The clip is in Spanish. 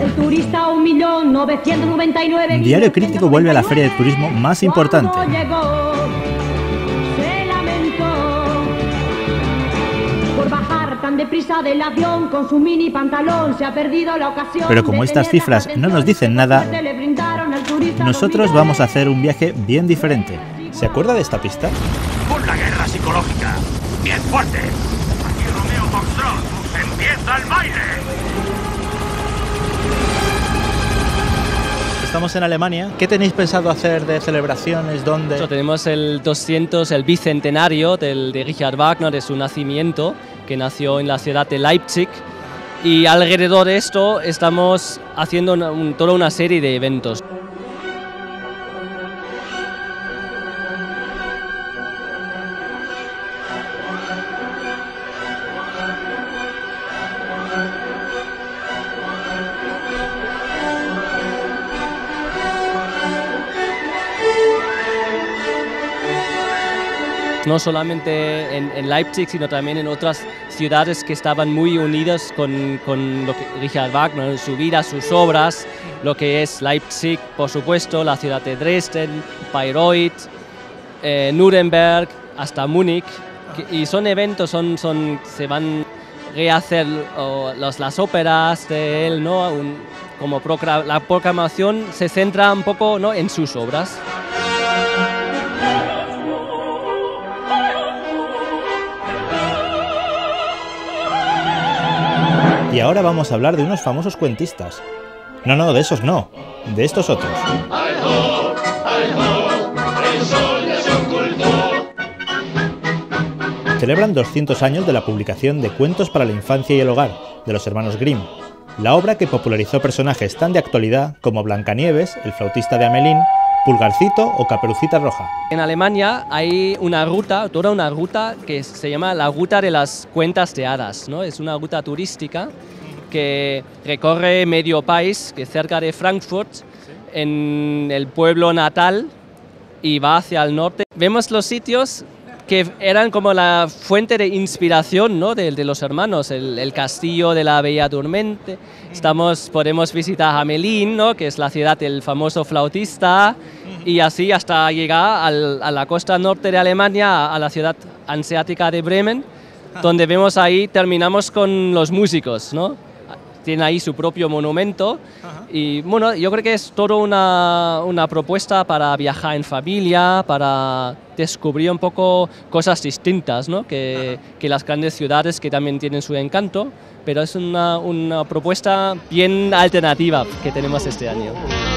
El turista 1.999.000. Un diario crítico vuelve a la feria de turismo más importante. Llegó, se lamentó por bajar tan deprisa del avión con su mini pantalón. Se ha perdido la ocasión. Pero como estas cifras no nos dicen nada, nosotros vamos a hacer un viaje bien diferente. ¿Se acuerda de esta pista? Por la guerra psicológica. Bien fuerte. Aquí Romeo Foxtrot. ¡Empieza el baile! Estamos en Alemania. ¿Qué tenéis pensado hacer de celebraciones? ¿Dónde? Tenemos el bicentenario de Richard Wagner, de su nacimiento, que nació en la ciudad de Leipzig. Y alrededor de esto estamos haciendo toda una serie de eventos. No solamente en Leipzig, sino también en otras ciudades que estaban muy unidas con lo que Richard Wagner, su vida, sus obras, lo que es Leipzig, por supuesto, la ciudad de Dresden, Bayreuth, Nuremberg, hasta Múnich, y son eventos, se van a rehacer las óperas de él, ¿no? La programación se centra un poco, ¿no?, en sus obras. Y ahora vamos a hablar de unos famosos cuentistas. No, de esos no, de estos otros. Celebran 200 años de la publicación de Cuentos para la infancia y el hogar, de los hermanos Grimm, la obra que popularizó personajes tan de actualidad como Blancanieves, el flautista de Hamelín, Pulgarcito o Caperucita Roja. En Alemania hay toda una ruta que se llama la Ruta de las Cuentas de Hadas, ¿no? Es una ruta turística que recorre medio país, que cerca de Frankfurt, en el pueblo natal, y va hacia el norte. Vemos los sitios que eran como la fuente de inspiración, ¿no?, de los hermanos, el castillo de la Bella Durmiente. Podemos visitar Hamelín, ¿no?, que es la ciudad del famoso flautista, y así hasta llegar a la costa norte de Alemania, a la ciudad hanseática de Bremen, donde terminamos con los músicos, ¿no? Tiene ahí su propio monumento. Y bueno, yo creo que es toda una propuesta para viajar en familia, para descubrir un poco cosas distintas, ¿no?, que las grandes ciudades, que también tienen su encanto, pero es una propuesta bien alternativa que tenemos este año.